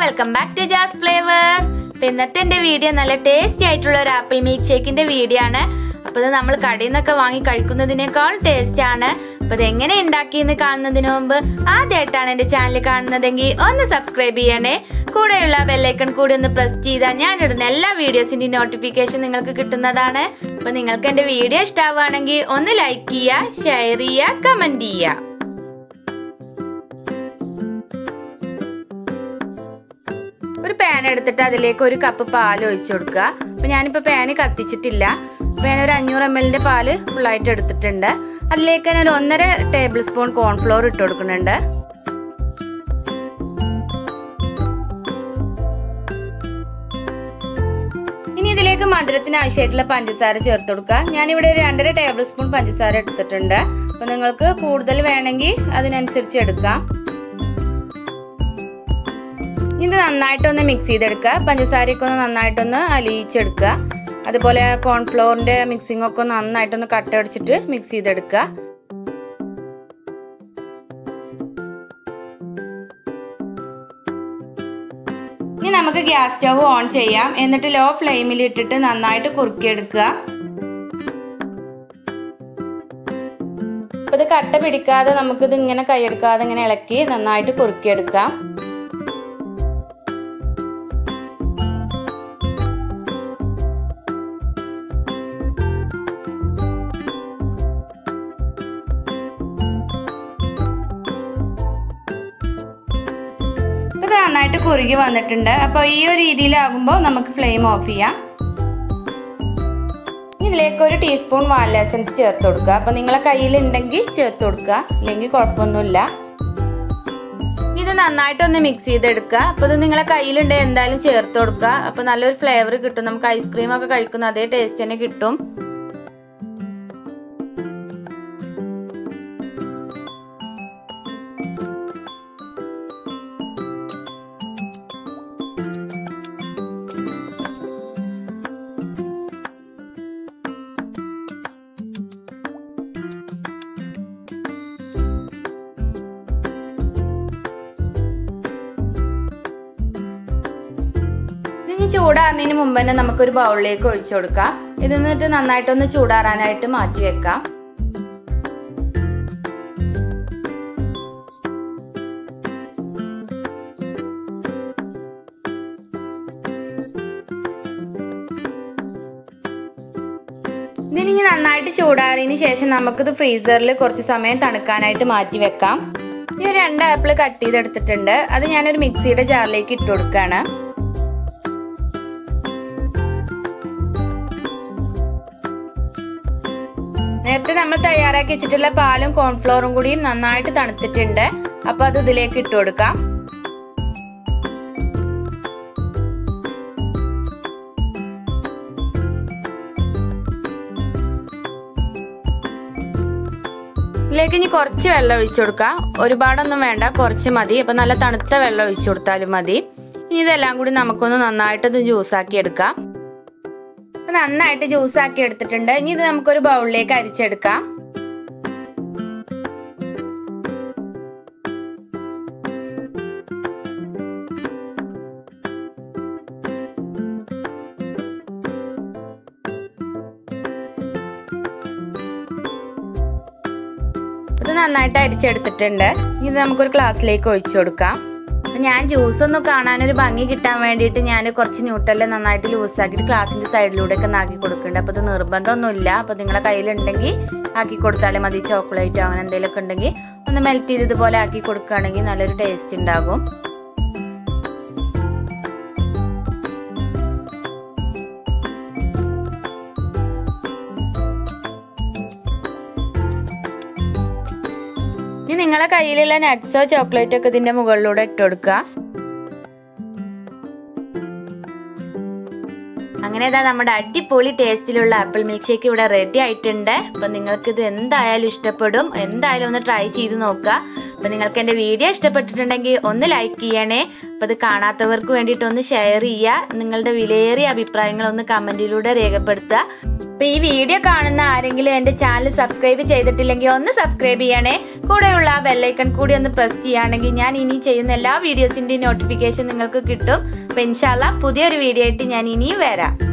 welcome back to Just Flavour. ഇന്നത്തെ എൻ്റെ video നല്ല ടേസ്റ്റി ആയിട്ടുള്ള ഒരു ആപ്പിൾ മിൽക്ക് ഷേക്കിന്റെ വീഡിയോ ആണ്. അപ്പോൾ ഇത് നമ്മൾ കടയിൽ നിന്നൊക്കെ വാങ്ങി കഴിക്കുന്നതിനേക്കാൾ ടേസ്റ്റ് ആണ്. അപ്പോൾ ഇത് എങ്ങനെ ഉണ്ടാക്കിയെന്ന് കാണുന്നതിന് മുമ്പ് ആദ്യമായിട്ടാണ് എൻ്റെ ചാനൽ കാണുന്നതെങ്കിൽ ഒന്ന് സബ്സ്ക്രൈബ് ചെയ്യണേ. കൂടെയുള്ള ബെൽ ഐക്കൺ കൂടി ഒന്ന് പ്രസ് ചെയ്താൽ ഞാൻ ഇടുന്ന എല്ലാ വീഡിയോസിന്റെ നോട്ടിഫിക്കേഷൻ നിങ്ങൾക്ക് കിട്ടുന്നതാണ്. അപ്പോൾ നിങ്ങൾക്ക് എൻ്റെ വീഡിയോ ഇഷ്ടമാവുകയാണെങ്കിൽ ഒന്ന് ലൈക്ക് ചെയ്യുക, ഷെയർ ചെയ്യുക, കമന്റ് ചെയ്യുക. ഒരു പാൻ എടുത്തിട്ട് അതിലേക്ക് ഒരു കപ്പ് പാൽ ഒഴിച്ചു കൊടുക്കുക. അപ്പോൾ ഞാനിപ്പോൾ പാന് കത്തിച്ചിട്ടില്ല. പാൻ ഒരു 500 ml പാല് ഫുള്ളായിട്ട് എടുത്തിട്ടുണ്ട്. അതിലേക്ക് ഞാൻ 1.5 ടേബിൾ സ്പൂൺ കോൺഫ്ലോർ ഇട്ട് കൊടുക്കുന്നുണ്ട്. ഇനി ഇതിലേക്ക് മധുരത്തിന് ആവശ്യമായിട്ടുള്ള പഞ്ചസാര ചേർത്ത് കൊടുക്കുക. ഞാനിവിടെ ഒരു 2.5 ടേബിൾ സ്പൂൺ പഞ്ചസാര എടുത്തിട്ടുണ്ട്. അപ്പോൾ നിങ്ങൾക്ക് കൂടുതൽ വേണമെങ്കിൽ അതിനനുസരിച്ച് എടുക്കാം. ഇത് നന്നായിട്ടൊന്ന് മിക്സ് ചെയ്തെടുക്കുക. പഞ്ചസാരയൊക്കെ ഒന്ന് നന്നായിട്ടൊന്ന് അലിയിച്ചെടുക്കുക. അതുപോലെ കോൺഫ്ലോറിന്റെ മിക്സിംഗ് ഒക്കെ നന്നായിട്ടൊന്ന് കട്ടടിച്ചിട്ട് മിക്സ് ചെയ്തെടുക്കുക. ഇനി നമുക്ക് ഗ്യാസ് സ്റ്റവ് ഓൺ ചെയ്യാം. എന്നിട്ട് ലോ ഫ്ലെയിമിൽ ഇട്ടിട്ട് നന്നായിട്ട് കുറുക്കിയെടുക്കുക. അപ്പോൾ ഇത് കട്ട പിടിക്കാതെ നമുക്കിത് ഇങ്ങനെ കൈയെടുക്കാതെ ഇങ്ങനെ ഇളക്കി നന്നായിട്ട് കുറുക്കിയെടുക്കാം. നന്നായിട്ട് കുറുകി വന്നിട്ടുണ്ട്. അപ്പോൾ ഈ ഒരു രീതിയിലാകുമ്പോൾ നമുക്ക് ഫ്ലെയിം ഓഫ് ചെയ്യാം. ഇതിലേക്ക് ഒരു ടീസ്പൂൺ വാനില എസൻസ് ചേർത്ത് കൊടുക്കുക. അപ്പോൾ നിങ്ങളെ കയ്യിൽ ഉണ്ടെങ്കിൽ ചേർത്ത് കൊടുക്കുക, അല്ലെങ്കിൽ കുഴപ്പമൊന്നുമില്ല. ഇത് നന്നായിട്ടൊന്ന് മിക്സ് ചെയ്തെടുക്കുക. അപ്പോൾ ഇത് നിങ്ങളെ കയ്യിലുണ്ടെങ്കിൽ എന്തായാലും ചേർത്ത് കൊടുക്കുക. അപ്പോൾ നല്ലൊരു ഫ്ലേവർ കിട്ടും. നമുക്ക് ഐസ്ക്രീം ഒക്കെ കഴിക്കുന്ന അതേ ടേസ്റ്റ് തന്നെ കിട്ടും. ചൂടാറുന്നതിന് മുമ്പ് തന്നെ നമുക്കൊരു ബൗളിലേക്ക് ഒഴിച്ചു കൊടുക്കാം. ഇത് എന്നിട്ട് നന്നായിട്ടൊന്ന് ചൂടാറാനായിട്ട് മാറ്റി വെക്കാം. ഇതിനി നന്നായിട്ട് ചൂടാറിയതിന് ശേഷം നമുക്കിത് ഫ്രീസറിൽ കുറച്ച് സമയം തണുക്കാനായിട്ട് മാറ്റി വെക്കാം. ഈ ഒരു 2 ആപ്പിൾ കട്ട് ചെയ്തെടുത്തിട്ടുണ്ട്. അത് ഞാനൊരു മിക്സിയുടെ ജാറിലേക്ക് ഇട്ട് കൊടുക്കുകയാണ്. നേരത്തെ നമ്മൾ തയ്യാറാക്കി വെച്ചിട്ടുള്ള പാലും കോൺഫ്ലോറും കൂടിയും നന്നായിട്ട് തണുത്തിട്ടുണ്ട്. അപ്പൊ അത് ഇതിലേക്ക് ഇട്ട് കൊടുക്കാം. ഇതിലേക്ക് ഇനി കുറച്ച് വെള്ളം ഒഴിച്ചു കൊടുക്കാം. ഒരുപാടൊന്നും വേണ്ട, കുറച്ച് മതി. അപ്പൊ നല്ല തണുത്ത വെള്ളം ഒഴിച്ചു കൊടുത്താലും മതി. ഇനി ഇതെല്ലാം കൂടി നമുക്കൊന്ന് നന്നായിട്ടൊന്ന് ജ്യൂസാക്കി എടുക്കാം. നന്നായിട്ട് ജ്യൂസ് ആക്കി എടുത്തിട്ടുണ്ട്. ഇനി ഇത് നമുക്കൊരു ബൗളിലേക്ക് അരിച്ചെടുക്കാം. ഇത് നന്നായിട്ട് അരിച്ചെടുത്തിട്ടുണ്ട്. ഇനി ഇത് നമുക്കൊരു ഗ്ലാസ്സിലേക്ക് ഒഴിച്ചു കൊടുക്കാം. ഞാൻ ജ്യൂസ് ഒന്ന് കാണാനൊരു ഭംഗി കിട്ടാൻ വേണ്ടിയിട്ട് ഞാൻ കുറച്ച് ന്യൂട്ടെല്ലാം നന്നായിട്ട് ലൂസാക്കിയിട്ട് ഗ്ലാസിന്റെ സൈഡിലൂടെ ഒക്കെ ആക്കി കൊടുക്കുന്നുണ്ട്. അപ്പോൾ ഇത് നിർബന്ധമൊന്നുമില്ല. അപ്പോൾ നിങ്ങളെ കയ്യിലുണ്ടെങ്കിൽ ആക്കി കൊടുത്താലും മതി. ചോക്ലേറ്റോ അങ്ങനെ എന്തെങ്കിലുമൊക്കെ ഉണ്ടെങ്കിൽ ഒന്ന് മെൽറ്റ് ചെയ്ത് ഇതുപോലെ ആക്കി കൊടുക്കുകയാണെങ്കിൽ നല്ലൊരു ടേസ്റ്റ് ഉണ്ടാകും. ഇനി നിങ്ങളെ കയ്യിലുള്ള നട്ട്സോ ചോക്ലേറ്റോ ഒക്കെ ഇതിന്റെ മുകളിലൂടെ ഇട്ട് കൊടുക്കുക. അങ്ങനെ ഇതാ നമ്മുടെ അടിപൊളി ടേസ്റ്റിലുള്ള ആപ്പിൾ മിൽക്ക് ഷേക്ക് ഇവിടെ റെഡി ആയിട്ടുണ്ട്. അപ്പൊ നിങ്ങൾക്ക് ഇത് എന്തായാലും ഇഷ്ടപ്പെടും. എന്തായാലും ഒന്ന് ട്രൈ ചെയ്ത് നോക്കുക. അപ്പോൾ നിങ്ങൾക്ക് എൻ്റെ വീഡിയോ ഇഷ്ടപ്പെട്ടിട്ടുണ്ടെങ്കിൽ ഒന്ന് ലൈക്ക് ചെയ്യണേ. അപ്പോൾ ഇത് കാണാത്തവർക്ക് വേണ്ടിയിട്ട് ഒന്ന് ഷെയർ ചെയ്യുക. നിങ്ങളുടെ വിലയേറിയ അഭിപ്രായങ്ങളൊന്ന് കമൻറ്റിലൂടെ രേഖപ്പെടുത്തുക. അപ്പോൾ ഈ വീഡിയോ കാണുന്ന ആരെങ്കിലും എൻ്റെ ചാനൽ സബ്സ്ക്രൈബ് ചെയ്തിട്ടില്ലെങ്കിൽ ഒന്ന് സബ്സ്ക്രൈബ് ചെയ്യണേ. കൂടെയുള്ള ആ ബെല്ലൈക്കൺ കൂടി ഒന്ന് പ്രസ് ചെയ്യുകയാണെങ്കിൽ ഞാൻ ഇനി ചെയ്യുന്ന എല്ലാ വീഡിയോസിൻ്റെയും നോട്ടിഫിക്കേഷൻ നിങ്ങൾക്ക് കിട്ടും. അപ്പോൾ ഇൻഷാല്ലാ പുതിയൊരു വീഡിയോ ആയിട്ട് ഞാൻ ഇനിയും വരാം.